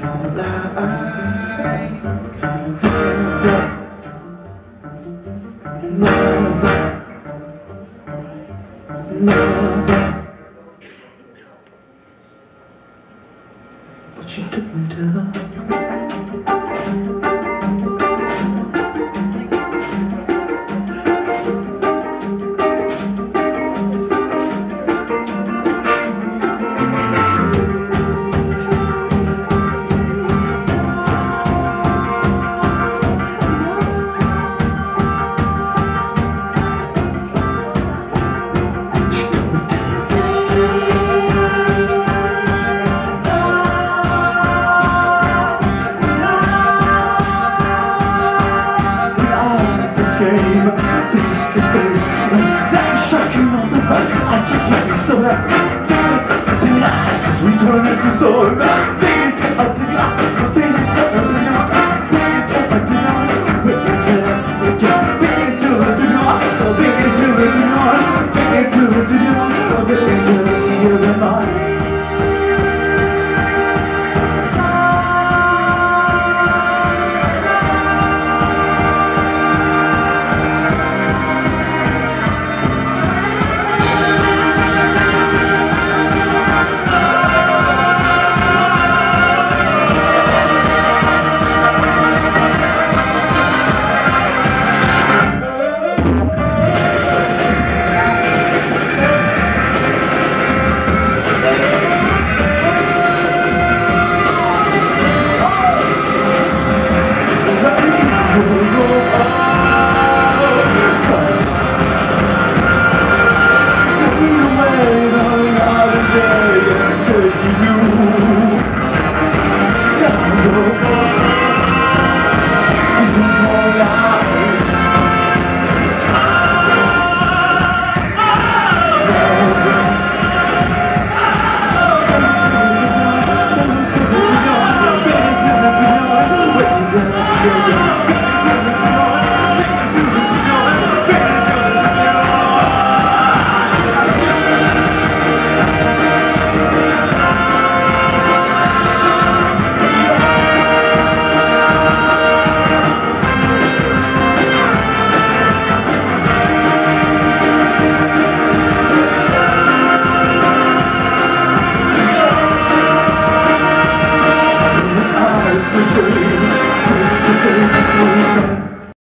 But she took me to the game, face to face, like striking on the back. I just let me so that the asses return at the store. Feeling to a beyond, feeling to a beyond, feeling to a beyond, feeling to us again, feeling to the beyond, feeling to the beyond, feeling to the beyond, feeling to the sea of the night.